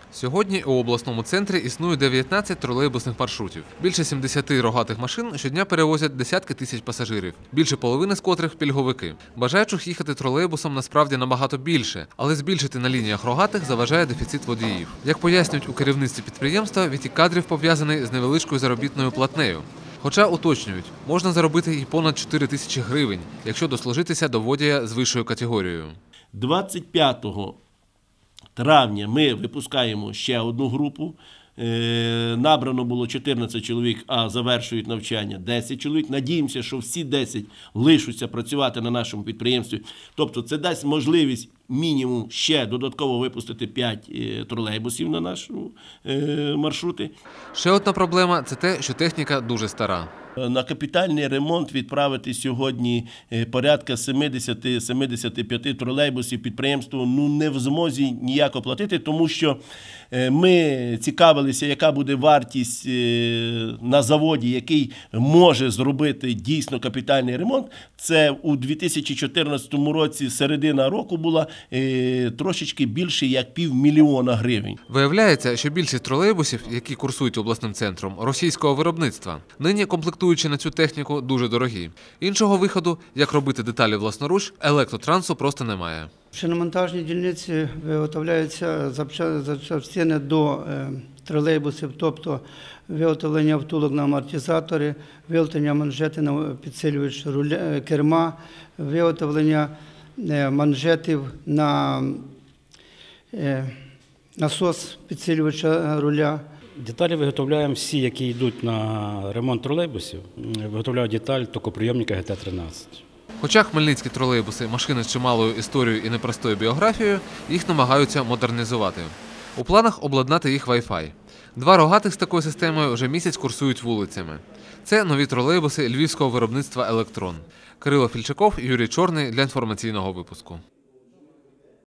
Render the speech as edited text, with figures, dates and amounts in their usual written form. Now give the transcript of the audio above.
Сьогодні у обласному центрі існує 19 тролейбусних маршрутів. Більше 70 рогатих машин щодня перевозять десятки тисяч пасажирів, більше половини з котрих – пільговики. Бажаючих їхати тролейбусом насправді набагато більше, але збільшити на лініях рогатих заважає дефіцит водіїв. Як пояснюють у керівництві підприємства, відтік кадрів пов'язаний з невеличкою заробітною платнею. Хоча, уточнюють, можна заробити і понад 4 тисячі гривень, якщо дослужитися до водія з вищою категорією. 25 травня ми випускаємо ще одну групу. Набрано було 14 чоловік, а завершують навчання 10 чоловік. Надіємося, що всі 10 лишаться працювати на нашому підприємстві. Тобто це дасть можливість мінімум ще додатково випустити 5 тролейбусів на наші маршрути. Ще одна проблема – це те, що техніка дуже стара. На капітальний ремонт відправити сьогодні порядка 70-75 тролейбусів підприємство не в змозі ніяко платити, тому що ми цікавилися, яка буде вартість на заводі, який може зробити дійсно капітальний ремонт. Це у 2014 році середина року була трошечки більше як 500 000 гривень. Виявляється, що більшість тролейбусів, які курсують обласним центром, російського виробництва. Нині комплектуючі на цю техніку дуже дорогі. Іншого виходу, як робити деталі власноруч, електротрансу просто немає. В шиномонтажній дільниці виготовляються запчастини до тролейбусів, тобто виготовлення втулок на амортизатори, виготовлення манжети на підсилювач керма, виготовлення манжетів на насос підсилювача руля. Деталі виготовляємо всі, які йдуть на ремонт тролейбусів. Виготовляю деталь токоприйомника ГТ-13. Хоча хмельницькі тролейбуси – машини з чималою історією і непростою біографією, їх намагаються модернізувати. У планах обладнати їх Wi-Fi. 2 рогатих з такою системою вже місяць курсують вулицями. Це нові тролейбуси львівського виробництва «Електрон». Кирило Фільчаков, Юрій Чорний для інформаційного випуску.